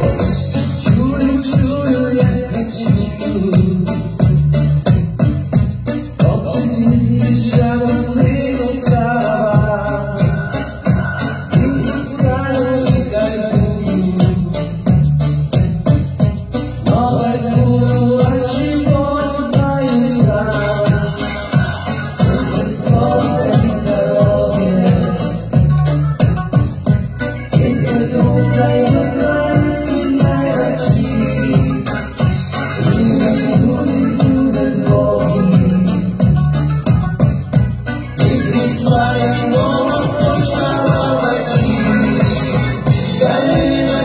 Чую, я хочу. Оптимист радостный утра, и не стану никогда. Но пойду, от чего не знаю сам. Солнце и дороги, если солнце и радости на очи, и не будет долги. Если с вами снова слышала войти,